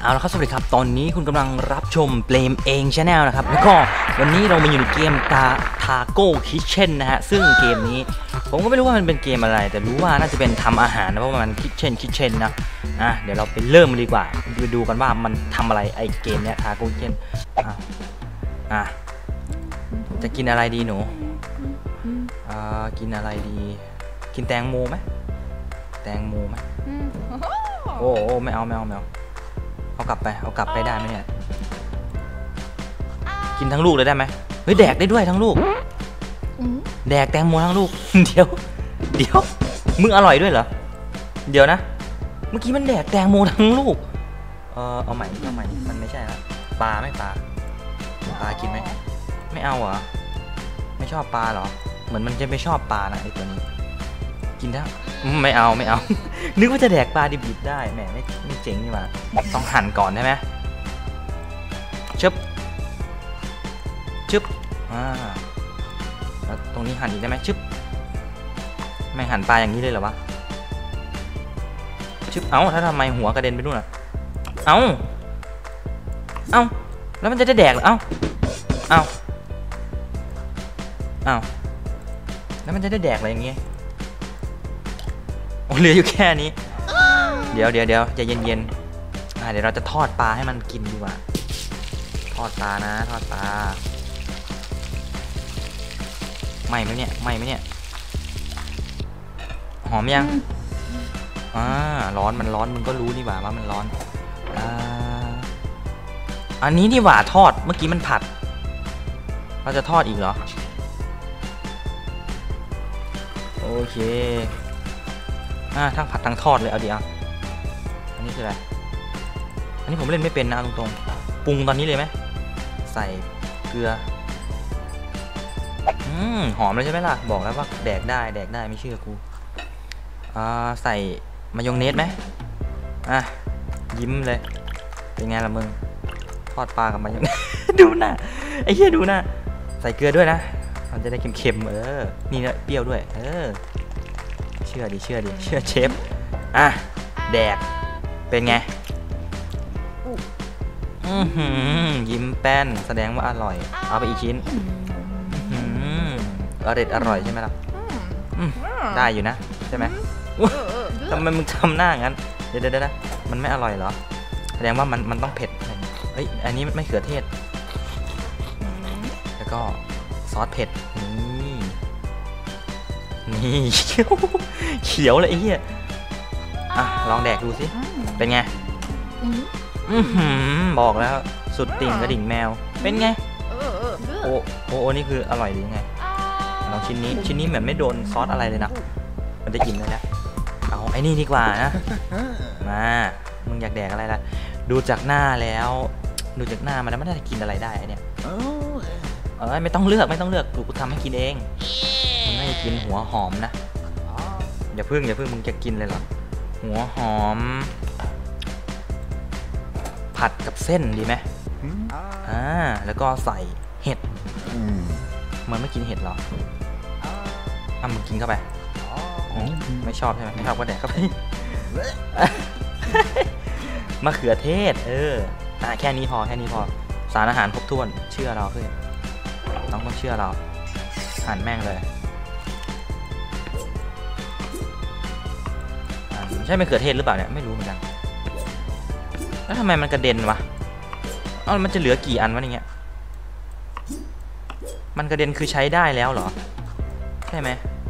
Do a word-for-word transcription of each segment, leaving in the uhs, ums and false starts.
เอาละครับสวัสดีครับตอนนี้คุณกำลังรับชมเปลมเองชาแนลนะครับแล้วก็วันนี้เรามาอยู่ในเกมตาทาโก้คิทเช่นนะฮะซึ่งเกมนี้ผมก็ไม่รู้ว่ามันเป็นเกมอะไรแต่รู้ว่าน่าจะเป็นทำอาหารนะเพราะมันคิทเช่นคิทเช่นนะอ่ะเดี๋ยวเราไปเริ่มดีกว่าไปดูกันว่ามันทำอะไรไอเกมเนี้ยทาโก้คิทเช่นอ่ะอ่ะจะกินอะไรดีหนูอ่ากินอะไรดีกินแตงโมไหมแตงโมไหมโอ้โอ้ไม่เอาไม่เอาไม่เอาเอากลับไปเอากลับไปได้ไหมเนี่ยกินทั้งลูกเลยได้ไหมเฮ้ยแดกได้ด้วยทั้งลูกแดกแตงโมทั้งลูกเดี๋ยวเดี๋ยวมึงอร่อยด้วยเหรอเดี๋ยวนะเมื่อกี้มันแดกแตงโมทั้งลูกเออเอาใหม่เอาใหม่มันไม่ใช่ละปลาไม่ปลาปลากินไหมไม่เอาเหรอไม่ชอบปลาเหรอเหมือนมันจะไม่ชอบปลานะไอตัวนี้กินได้ไม่เอาไม่เอานึกว่าจะแดกปลาดิบๆได้แหมไม่ไม่เจ๋งนี่หว่าต้องหั่นก่อนใช่ไหมชึบชึบอ่าแล้วตรงนี้หั่นอีกได้ไหมชึบไม่หั่นปลาอย่างนี้เลยเหรอวะชึบเอ้าถ้าทำไมหัวกระเด็นไปนู่นอ่ะเอ้าเอ้าแล้วมันจะได้แดกเหรอเอ้าเอ้าเอ้าแล้วมันจะได้แดกอะไรอย่างเงี้ยโอ้เหลืออยู่แค่นี้เดี๋ยวเดี๋ยวเดี๋ยวใจเย็นๆอ่าเดี๋ยวเราจะทอดปลาให้มันกินดีกว่าทอดปลานะทอดปลาไหม้ไหมเนี่ยไหม้ไหมเนี่ยหอมยังอ่าร้อนมันร้อนมึงก็รู้นี่หว่าว่ามันร้อนอ่าอันนี้นี่หว่าทอดเมื่อกี้มันผัดเราจะทอดอีกเหรอโอเคอ่าทั้งผัดทั้งทอดเลยเอาดิอ่ะอันนี้คืออะไรอันนี้ผมเล่นไม่เป็นนะตรงๆปรุงตอนนี้เลยไหมใส่เกลืออืมหอมเลยใช่ไหมล่ะบอกแล้วว่าแดกได้แดกได้ไม่เชื่อกูอ่าใส่มายองเนสไหมอ่ะยิ้มเลยเป็นไงล่ะมึงทอดปลากับมายองเนส ดูหน้าไอ้เหี้ยดูหน้าใส่เกลือด้วยนะมันจะได้เค็มๆเออนี่นะเปรี้ยวด้วยเออเชื่อดิเชื่อดิเชื่อเชฟอ่ะแดกเป็นไงอือหือยิ้มแป้นแสดงว่าอร่อยเอาไปอีกชิ้นอืออร่อยอร่อยใช่ไหมล่ะได้อยู่นะใช่ไหมทำไมมึงทำหน้างั้นเดี๋ยวเดี๋ยวมันไม่อร่อยเหรอแสดงว่ามันมันต้องเผ็ดเฮ้ยอันนี้ไม่เขือเทศแล้วก็ซอสเผ็ดนี่นี่เขียวเขียวเลยไอ้เหี้ยอ่ะลองแดกดูสิเป็นไงอือหือบอกแล้วสุดติ่งกระดิ่งแมวเป็นไงโอ้โอ้นี่คืออร่อยหรือไงลองชิ้นนี้ชิ้นนี้เหมือนไม่โดนซอสอะไรเลยนะมันจะอิ่มเลยนะเอาไอ้นี่ดีกว่านะมามึงอยากแดกอะไรล่ะดูจากหน้าแล้วดูจากหน้ามันแล้วไม่ได้กินอะไรได้เนี่ยเออไม่ต้องเลือกไม่ต้องเลือกกูทำให้กินเองมึงน่าจะกินหัวหอมนะอย่าพึ่งอย่าพึ่งมึงจะกินเลยเหรอหัวหอมผัดกับเส้นดีไหมอ่าแล้วก็ใส่เห็ดมันไม่กินเห็ดหรออ่ะมึงกินเข้าไปไม่ชอบใช่ไหมไม่ชอบก็แดกเข้าไปมะเขือเทศเอออ่ะแค่นี้พอแค่นี้พอสารอาหารครบถ้วนเชื่อเราเพื่อนต้องต้องเชื่อเราหั่นแม่งเลยใช่มะเขือเทศหรือเปล่าเนี่ยไม่รู้เหมือนกันแล้วทำไมมันกระเด็นวะอ้าวมันจะเหลือกี่อันวะเนี่ยมันกระเด็นคือใช้ได้แล้วเหรอใช่ไหม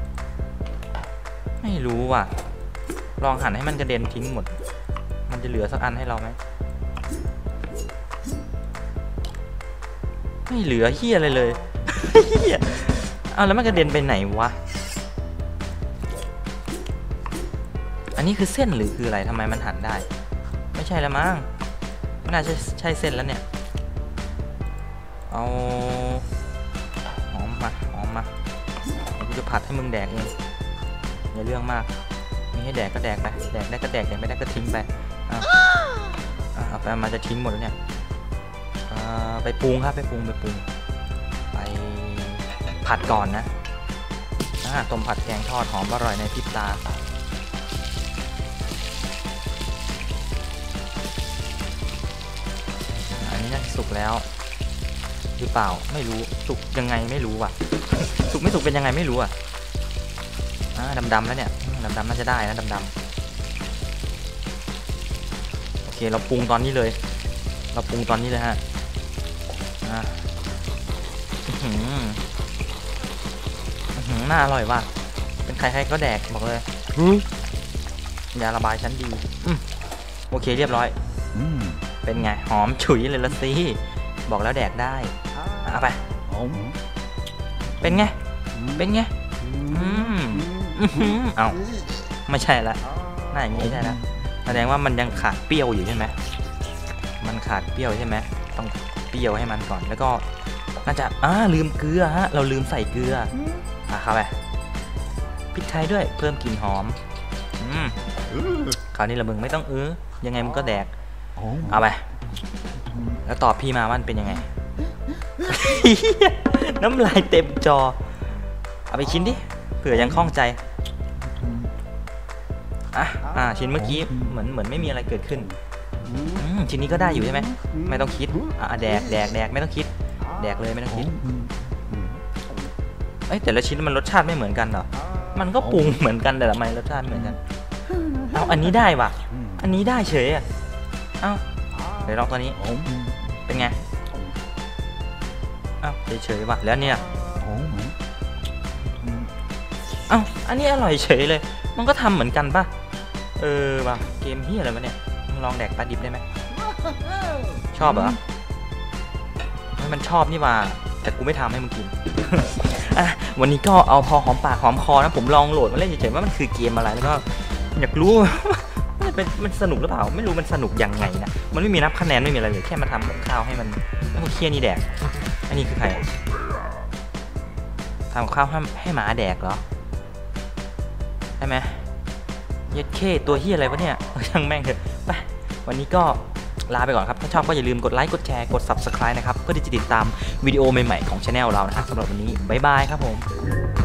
ไม่รู้ว่ะลองหั่นให้มันกระเด็นทิ้งหมดมันจะเหลือสักอันให้เราไหมไม่เหลือเหี้ยอะไรเลยเหี้ยเอาแล้วมันกระเด็นไปไหนวะอันนี้คือเส้นหรือคืออะไรทำไมมันหั่นได้ไม่ใช่แล้วมั้งไม่น่าใช่ใช่เส้นแล้วเนี่ยเอาหอมมาหอมมากูจะผัดให้มึงแดกเองอย่าเรื่องมากมีให้แดกก็แดกไปแดกได้ก็แดกแดกไม่ได้ก็ทิ้งไปเอาเอาไปมาจะทิ้งหมดแล้วเนี่ยไปปรุงครับไปปรุงไปปรุงไปผัดก่อนนะต้มผัดแกงทอดหอมอร่อยในพริบตา อนี้น่าจะสุกแล้วหรือเปล่าไม่รู้สุกยังไงไม่รู้ว่ะ สุกไม่สุกเป็นยังไงไม่รู้อ่ะอ่าดำๆแล้วเนี่ยดำๆน่าจะได้นะดำๆโอเคเราปรุงตอนนี้เลยเราปรุงตอนนี้เลยฮะอ่าน่าอร่อยว่ะเป็นใครๆก็แดกบอกเลยยาระบายชั้นดีโอเคเรียบร้อยเป็นไงหอมฉุยเลยละสิบอกแล้วแดกได้เอาไปเป็นไงเป็นไงเอาไม่ใช่ละน่าอย่างนี้ใช่ละแสดงว่ามันยังขาดเปรี้ยวอยู่ใช่ไหมมันขาดเปรี้ยวใช่ไหมต้องเปรี้ยวให้มันก่อนแล้วก็น่าจะอ่าลืมเกลือฮะเราลืมใส่เกลืออ่ะเข้าไปพริกไทยด้วยเพิ่มกลิ่นหอมอืมคราวนี้ละมึงไม่ต้องเออยังไงมึงก็แดกเอาไปแล้วตอบพี่มาว่ามันเป็นยังไง น้ำลายเต็มจอเอาไปชิ้นดิเผื่อยังคล่องใจอ่ะอ่าชิ้นเมื่อกี้เหมือนเหมือนไม่มีอะไรเกิดขึ้นชิ้นนี้ก็ได้อยู่ใช่ไหมไม่ต้องคิดอ่ะแดกแดกแดกไม่ต้องคิดแดกเลยไม่ต้องคิดเอ้ยแต่ละชิ้นมันรสชาติไม่เหมือนกันเหรอมันก็ปรุงเหมือนกันแต่ละไมรสชาติเหมือนกันเอาอันนี้ได้ว่ะอันนี้ได้เฉยอ่ะเอ้าเดี๋ยวลองตัวนี้เป็นไงเอ้าเฉยๆว่ะแล้วเนี่ยเอ้าอันนี้อร่อยเฉยเลยมันก็ทำเหมือนกันป่ะเออว่ะเกมเฮียอะไรวะเนี่ยมึงลองแดกปลาดิบได้ไหมชอบเหรอให้มันชอบนี่ว่าแต่กูไม่ทำให้มึงกิน อ่ะวันนี้ก็เอาพอหอมปากหอมคอนะผมลองโหลดมาเล่นเฉยๆว่ามันคือเกมอะไรแล้วก็อยากรู้ มันเป็นมันสนุกหรือเปล่าไม่รู้มันสนุกยังไงนะมันไม่มีนับคะแนนไม่มีอะไรเลยแค่มาทำกับข้าวให้มันแล้วก็เคี่ยนี่แดกอันนี้คือใครทำกับข้าวให้ให้หมาแดกเหรอใช่ไหมเย็ดเข้ตัวเฮียอะไรวะเนี่ยช่างแม่งเถอะไปวันนี้ก็ลาไปก่อนครับถ้าชอบก็อย่าลืมกดไลค์กดแชร์กด ซับสไครบ์ นะครับเพื่อที่จะติดตามวิดีโอใหม่ๆของช anel เรานะครับสำหรับวันนี้บ๊ายบายครับผม